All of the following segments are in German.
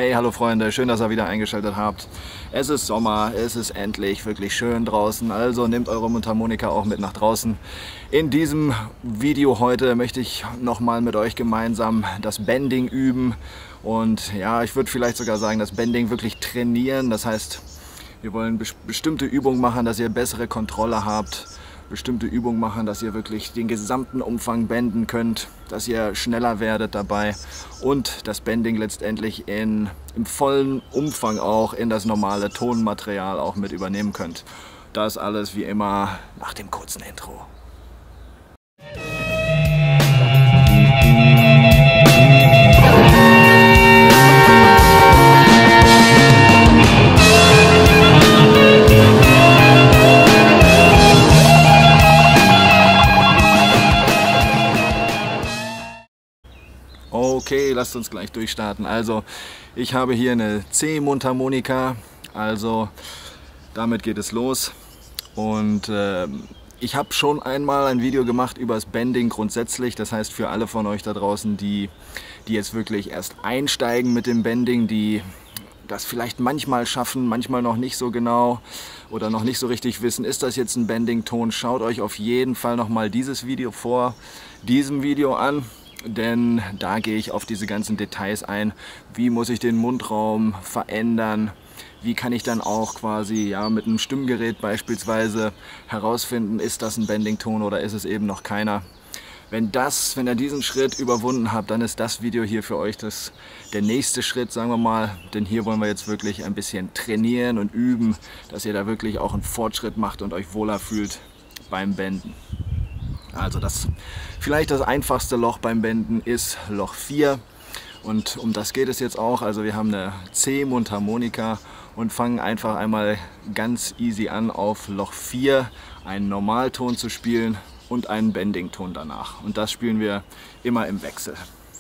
Hey, hallo Freunde, schön, dass ihr wieder eingeschaltet habt. Es ist Sommer, es ist endlich wirklich schön draußen, also nehmt eure Mundharmonika auch mit nach draußen. In diesem Video heute möchte ich nochmal mit euch gemeinsam das Bending üben und ja, ich würde vielleicht sogar sagen, das Bending wirklich trainieren. Das heißt, wir wollen bestimmte Übungen machen, dass ihr bessere Kontrolle habt. Bestimmte Übungen machen, dass ihr wirklich den gesamten Umfang benden könnt, dass ihr schneller werdet dabei und das Bending letztendlich im vollen Umfang auch in das normale Tonmaterial auch mit übernehmen könnt. Das alles wie immer nach dem kurzen Intro. Okay, lasst uns gleich durchstarten. Also, ich habe hier eine C-Mundharmonika, also damit geht es los. Und ich habe schon einmal ein Video gemacht über das Bending grundsätzlich. Das heißt, für alle von euch da draußen, die jetzt wirklich erst einsteigen mit dem Bending, die das vielleicht manchmal schaffen, manchmal noch nicht so genau oder noch nicht so richtig wissen, ist das jetzt ein Bending-Ton, schaut euch auf jeden Fall nochmal dieses Video vor diesem Video an. Denn da gehe ich auf diese ganzen Details ein. Wie muss ich den Mundraum verändern? Wie kann ich dann auch quasi mit einem Stimmgerät beispielsweise herausfinden, ist das ein Bending-Ton oder ist es eben noch keiner? Wenn ihr diesen Schritt überwunden habt, dann ist das Video hier für euch der nächste Schritt, sagen wir mal. Denn hier wollen wir jetzt wirklich ein bisschen trainieren und üben, dass ihr da wirklich auch einen Fortschritt macht und euch wohler fühlt beim Benden. Also vielleicht das einfachste Loch beim Benden ist Loch 4 und um das geht es jetzt auch. Also wir haben eine C-Mundharmonika und fangen einfach einmal ganz easy an, auf Loch 4 einen Normalton zu spielen und einen Bending-Ton danach. Und das spielen wir immer im Wechsel.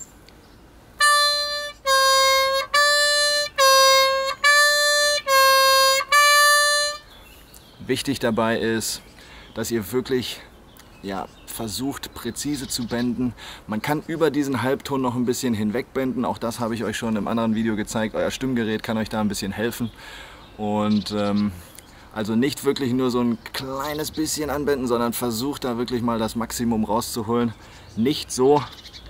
Wichtig dabei ist, dass ihr wirklich versucht präzise zu benden. Man kann über diesen Halbton noch ein bisschen hinweg benden. Auch das habe ich euch schon im anderen Video gezeigt. Euer Stimmgerät kann euch da ein bisschen helfen. Und also nicht wirklich nur so ein kleines bisschen anbenden, sondern versucht da wirklich mal das Maximum rauszuholen. Nicht so.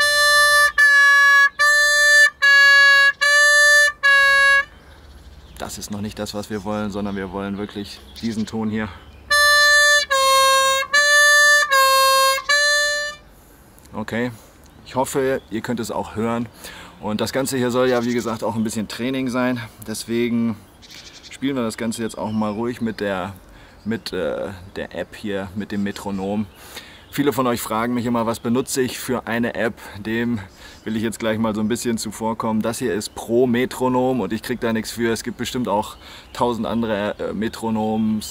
Das ist noch nicht das, was wir wollen, sondern wir wollen wirklich diesen Ton hier. Okay, ich hoffe, ihr könnt es auch hören. Und das Ganze hier soll ja, wie gesagt, auch ein bisschen Training sein. Deswegen spielen wir das Ganze jetzt auch mal ruhig mit der App hier, mit dem Metronom. Viele von euch fragen mich immer, was benutze ich für eine App? Dem will ich jetzt gleich mal so ein bisschen zuvorkommen. Das hier ist Pro Metronom und ich kriege da nichts für. Es gibt bestimmt auch 1000 andere Metronome,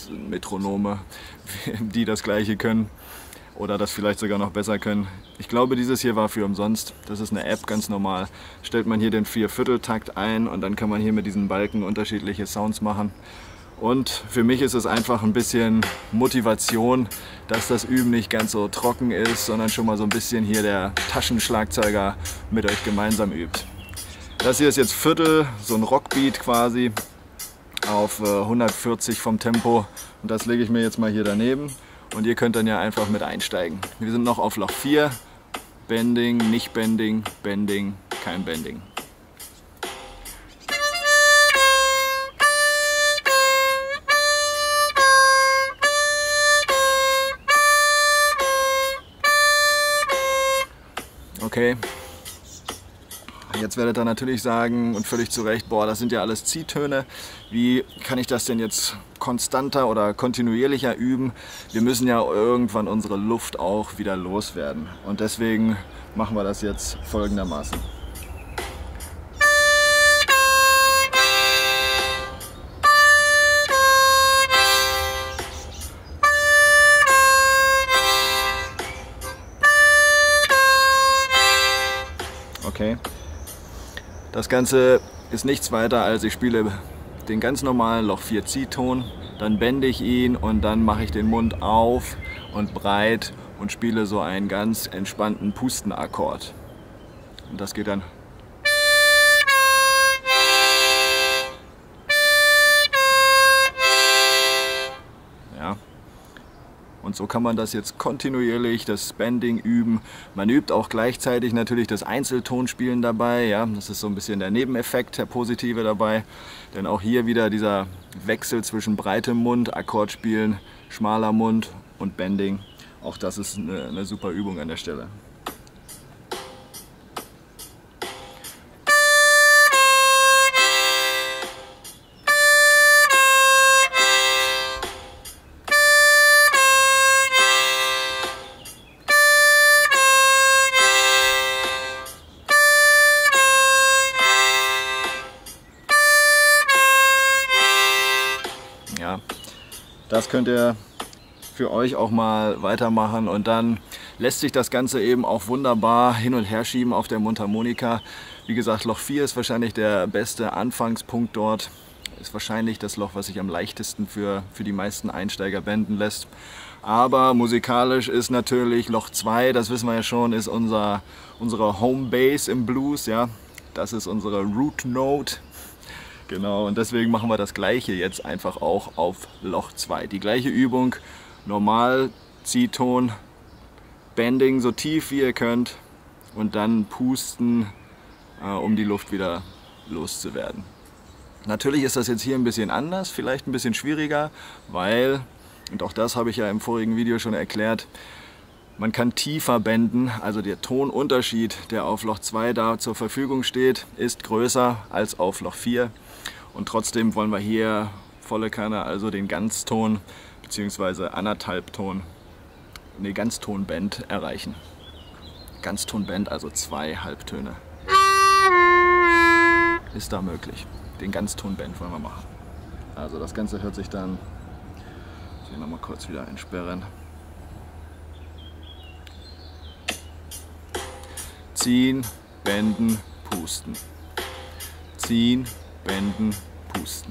die das gleiche können. Oder das vielleicht sogar noch besser können. Ich glaube, dieses hier war für umsonst. Das ist eine App, ganz normal. Stellt man hier den 4/4-Takt ein und dann kann man hier mit diesen Balken unterschiedliche Sounds machen. Und für mich ist es einfach ein bisschen Motivation, dass das Üben nicht ganz so trocken ist, sondern schon mal so ein bisschen hier der Taschenschlagzeuger mit euch gemeinsam übt. Das hier ist jetzt Viertel, so ein Rockbeat quasi auf 140 vom Tempo. Und das lege ich mir jetzt mal hier daneben. Und ihr könnt dann ja einfach mit einsteigen. Wir sind noch auf Loch 4. Bending, nicht Bending, Bending, kein Bending. Okay. Jetzt werdet ihr natürlich sagen, und völlig zu Recht, boah, das sind ja alles Ziehtöne. Wie kann ich das denn jetzt konstanter oder kontinuierlicher üben? Wir müssen ja irgendwann unsere Luft auch wieder loswerden. Und deswegen machen wir das jetzt folgendermaßen. Okay. Das Ganze ist nichts weiter, als ich spiele den ganz normalen Loch 4 Ziehton, dann bende ich ihn und dann mache ich den Mund auf und breit und spiele so einen ganz entspannten Pustenakkord. Und das geht dann. Und so kann man das jetzt kontinuierlich, das Bending üben. Man übt auch gleichzeitig natürlich das Einzeltonspielen dabei. Ja? Das ist so ein bisschen der Nebeneffekt, der positive dabei. Denn auch hier wieder dieser Wechsel zwischen breitem Mund, Akkordspielen, schmaler Mund und Bending. Auch das ist eine super Übung an der Stelle. Ja, das könnt ihr für euch auch mal weitermachen und dann lässt sich das Ganze eben auch wunderbar hin und her schieben auf der Mundharmonika. Wie gesagt, Loch 4 ist wahrscheinlich der beste Anfangspunkt dort. Ist wahrscheinlich das Loch, was sich am leichtesten für die meisten Einsteiger benden lässt. Aber musikalisch ist natürlich Loch 2, das wissen wir ja schon, ist unsere Home Base im Blues. Ja? Das ist unsere Root Note. Genau, und deswegen machen wir das gleiche jetzt einfach auch auf Loch 2. Die gleiche Übung, normal, Ziehton, Bending so tief wie ihr könnt und dann pusten, um die Luft wieder loszuwerden. Natürlich ist das jetzt hier ein bisschen anders, vielleicht ein bisschen schwieriger, weil, und auch das habe ich ja im vorigen Video schon erklärt, man kann tiefer benden, also der Tonunterschied, der auf Loch 2 da zur Verfügung steht, ist größer als auf Loch 4. Und trotzdem wollen wir hier volle Kanne, also den Ganzton bzw. Anderthalbton, ne, Ganztonbend erreichen. Ganztonbend, also 2 Halbtöne. Ist da möglich. Den Ganztonbend wollen wir machen. Also das Ganze hört sich dann, ich will noch mal kurz wieder entsperren. Ziehen, benden, pusten. Ziehen, benden, pusten.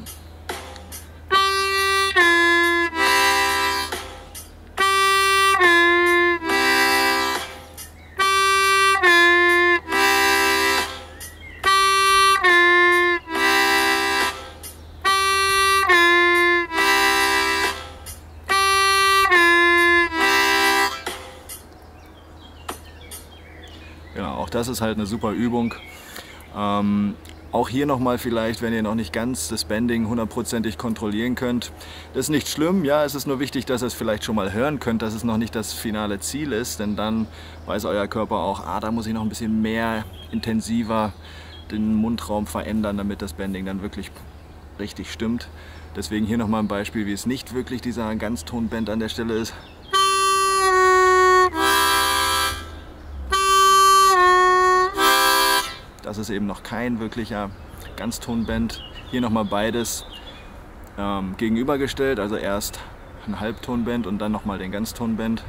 Genau, auch das ist halt eine super Übung. Auch hier nochmal vielleicht, wenn ihr noch nicht ganz das Bending hundertprozentig kontrollieren könnt. Das ist nicht schlimm, ja, es ist nur wichtig, dass ihr es vielleicht schon mal hören könnt, dass es noch nicht das finale Ziel ist, denn dann weiß euer Körper auch, da muss ich noch ein bisschen mehr intensiver den Mundraum verändern, damit das Bending dann wirklich richtig stimmt. Deswegen hier nochmal ein Beispiel, wie es nicht wirklich dieser Ganztonbend an der Stelle ist. Das ist eben noch kein wirklicher Ganztonbend. Hier nochmal beides gegenübergestellt, also erst ein Halbtonbend und dann nochmal den Ganztonbend.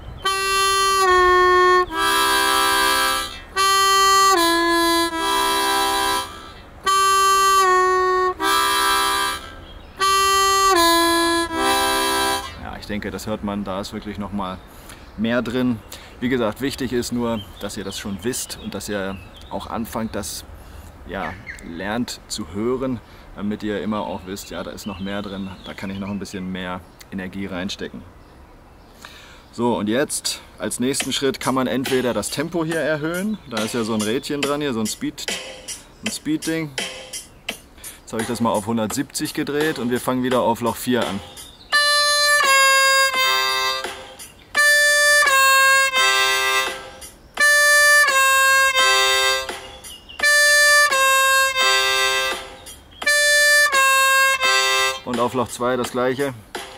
Ja, ich denke, das hört man, da ist wirklich nochmal mehr drin. Wie gesagt, wichtig ist nur, dass ihr das schon wisst und dass ihr auch anfangt, das lernt zu hören, damit ihr immer auch wisst, ja, da ist noch mehr drin, da kann ich noch ein bisschen mehr Energie reinstecken. So, und jetzt als nächsten Schritt kann man entweder das Tempo hier erhöhen, da ist ja so ein Rädchen dran hier, so ein Speed-Ding. Jetzt habe ich das mal auf 170 gedreht und wir fangen wieder auf Loch 4 an. Und auf Loch 2 das gleiche.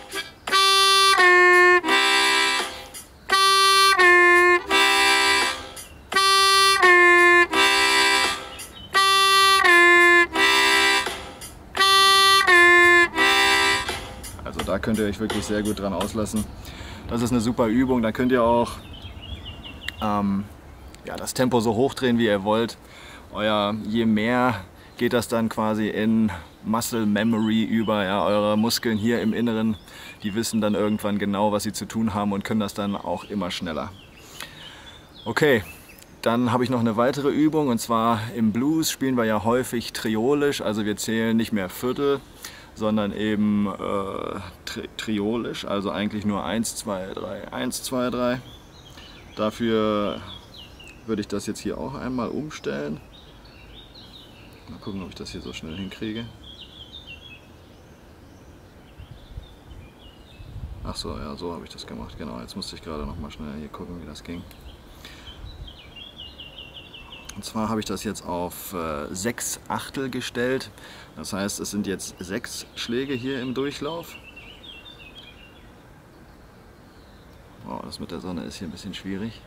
Also da könnt ihr euch wirklich sehr gut dran auslassen. Das ist eine super Übung. Da könnt ihr auch das Tempo so hochdrehen, wie ihr wollt. Je mehr geht das dann quasi in Muscle Memory über. Ja, eure Muskeln hier im Inneren, die wissen dann irgendwann genau, was sie zu tun haben und können das dann auch immer schneller. Okay, dann habe ich noch eine weitere Übung und zwar im Blues spielen wir ja häufig triolisch, also wir zählen nicht mehr Viertel, sondern eben triolisch, also eigentlich nur 1, 2, 3, 1, 2, 3. Dafür würde ich das jetzt hier auch einmal umstellen. Mal gucken, ob ich das hier so schnell hinkriege. Ach so, ja, so habe ich das gemacht. Genau, jetzt musste ich gerade noch mal schnell hier gucken, wie das ging. Und zwar habe ich das jetzt auf 6/8 gestellt. Das heißt, es sind jetzt 6 Schläge hier im Durchlauf. Oh, das mit der Sonne ist hier ein bisschen schwierig.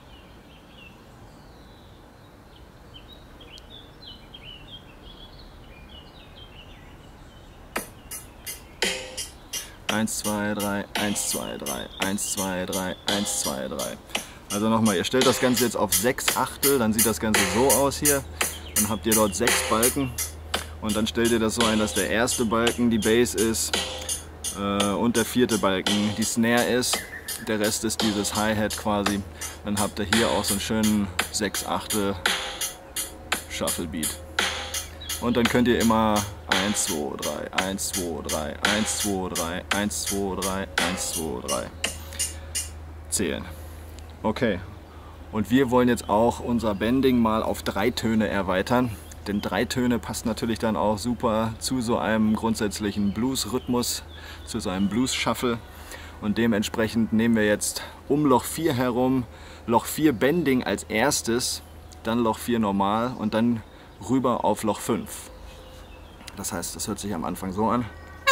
Eins, zwei, drei, 1, 2, 3, 1, 2, 3, 1, 2, 3. Also nochmal, ihr stellt das Ganze jetzt auf 6/8, dann sieht das Ganze so aus hier. Dann habt ihr dort 6 Balken und dann stellt ihr das so ein, dass der erste Balken die Bass ist und der vierte Balken die Snare ist. Der Rest ist dieses Hi-Hat quasi. Dann habt ihr hier auch so einen schönen 6/8 Shuffle Beat. Und dann könnt ihr immer 1, 2, 3, 1, 2, 3, 1, 2, 3, 1, 2, 3, 1, 2, 3 zählen. Okay, und wir wollen jetzt auch unser Bending mal auf 3 Töne erweitern. Denn 3 Töne passt natürlich dann auch super zu so einem grundsätzlichen Blues-Rhythmus, zu so einem Blues-Shuffle. Und dementsprechend nehmen wir jetzt um Loch 4 herum Loch 4 Bending als erstes, dann Loch 4 normal und dann rüber auf Loch 5. Das heißt, das hört sich am Anfang so an.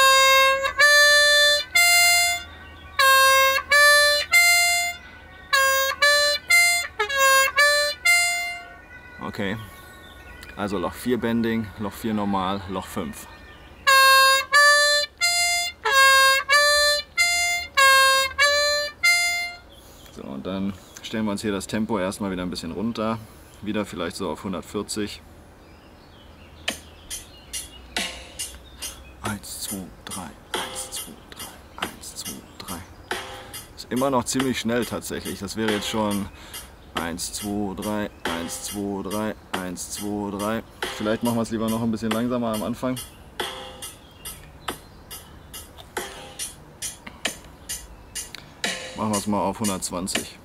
Okay, also Loch 4 Bending, Loch 4 normal, Loch 5. So, und dann stellen wir uns hier das Tempo erstmal wieder ein bisschen runter. Wieder vielleicht so auf 140. 1, 2, 3, 1, 2, 3, 1, 2, 3. Ist immer noch ziemlich schnell tatsächlich. Das wäre jetzt schon 1, 2, 3, 1, 2, 3, 1, 2, 3. Vielleicht machen wir es lieber noch ein bisschen langsamer am Anfang. Machen wir es mal auf 120.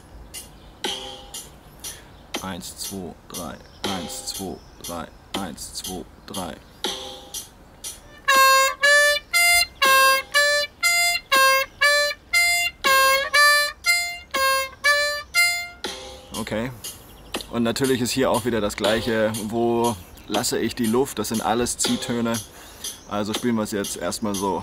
1, 2, 3, 1, 2, 3, 1, 2, 3. Okay. Und natürlich ist hier auch wieder das Gleiche. Wo lasse ich die Luft? Das sind alles Ziehtöne. Also spielen wir es jetzt erstmal so.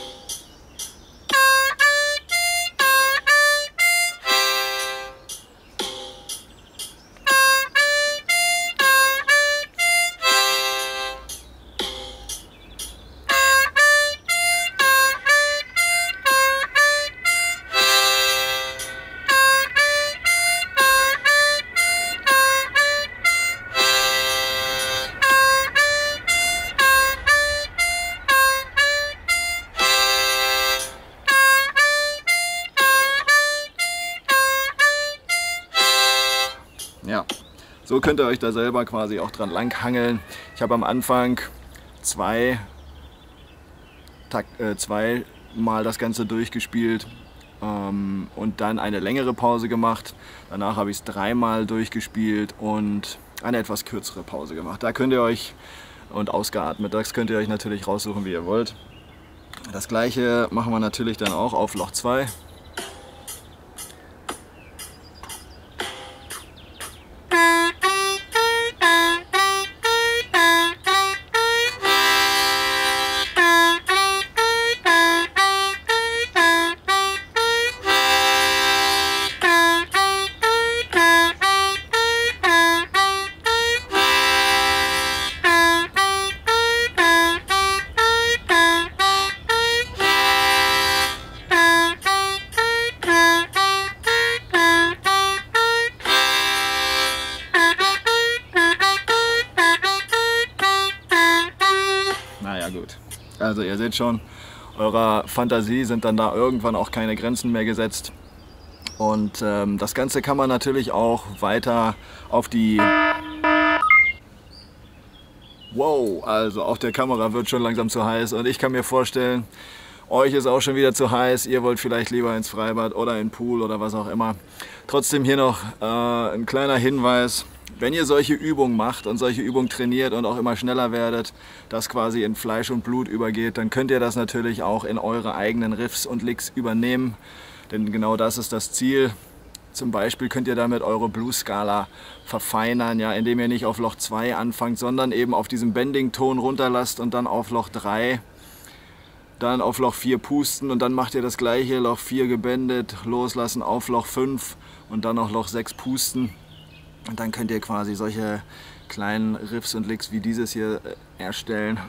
Ja, so könnt ihr euch da selber quasi auch dran langhangeln. Ich habe am Anfang zweimal das Ganze durchgespielt und dann eine längere Pause gemacht. Danach habe ich es 3-mal durchgespielt und eine etwas kürzere Pause gemacht. Da könnt ihr euch, und ausgeatmet, das könnt ihr euch natürlich raussuchen, wie ihr wollt. Das gleiche machen wir natürlich dann auch auf Loch 2. Gut. Also ihr seht schon, eurer Fantasie sind dann da irgendwann auch keine Grenzen mehr gesetzt. Und das Ganze kann man natürlich auch weiter auf die Wow, also auch der Kamera wird schon langsam zu heiß und ich kann mir vorstellen, euch ist auch schon wieder zu heiß, ihr wollt vielleicht lieber ins Freibad oder in den Pool oder was auch immer. Trotzdem hier noch ein kleiner Hinweis, wenn ihr solche Übungen macht und solche Übungen trainiert und auch immer schneller werdet, das quasi in Fleisch und Blut übergeht, dann könnt ihr das natürlich auch in eure eigenen Riffs und Licks übernehmen, denn genau das ist das Ziel. Zum Beispiel könnt ihr damit eure Blues-Skala verfeinern, ja, indem ihr nicht auf Loch 2 anfangt, sondern eben auf diesem Bending-Ton runterlasst und dann auf Loch 3, dann auf Loch 4 pusten und dann macht ihr das gleiche, Loch 4 gebändet, loslassen auf Loch 5 und dann noch Loch 6 pusten. Und dann könnt ihr quasi solche kleinen Riffs und Licks wie dieses hier erstellen.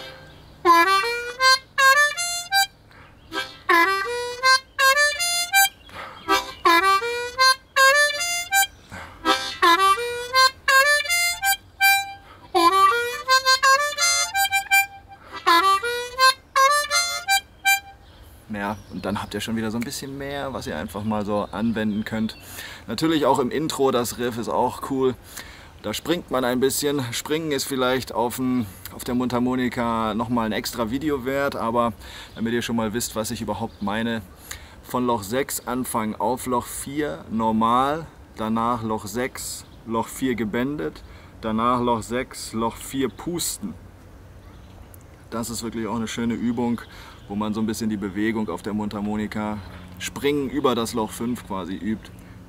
Ja, und dann habt ihr schon wieder so ein bisschen mehr, was ihr einfach mal so anwenden könnt. Natürlich auch im Intro, das Riff ist auch cool. Da springt man ein bisschen. Springen ist vielleicht auf der Mundharmonika nochmal ein extra Video wert, aber damit ihr schon mal wisst, was ich überhaupt meine. Von Loch 6 anfangen auf Loch 4 normal, danach Loch 6, Loch 4 gebändet, danach Loch 6, Loch 4 pusten. Das ist wirklich auch eine schöne Übung, wo man so ein bisschen die Bewegung auf der Mundharmonika, Springen über das Loch 5 quasi übt.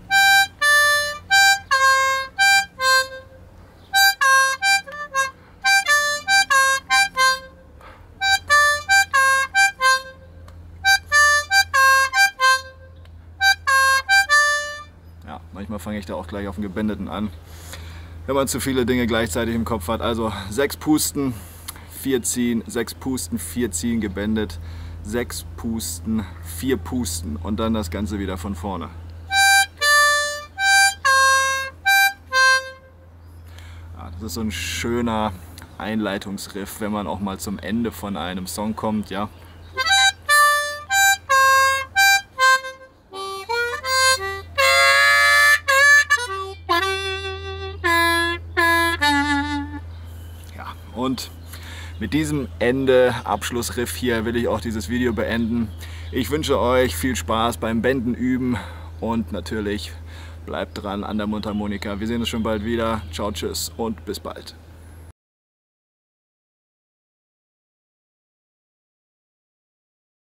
Ja, manchmal fange ich da auch gleich auf den Gebändeten an, wenn man zu viele Dinge gleichzeitig im Kopf hat. Also 6 pusten, 4 ziehen, 6 pusten, 4 ziehen, gebändet, 6 pusten, 4 pusten und dann das Ganze wieder von vorne. Ja, das ist so ein schöner Einleitungsriff, wenn man auch mal zum Ende von einem Song kommt, ja. Ja, und mit diesem Abschlussriff hier will ich auch dieses Video beenden. Ich wünsche euch viel Spaß beim Bänden üben und natürlich bleibt dran an der Mundharmonika. Wir sehen uns schon bald wieder. Ciao, tschüss und bis bald.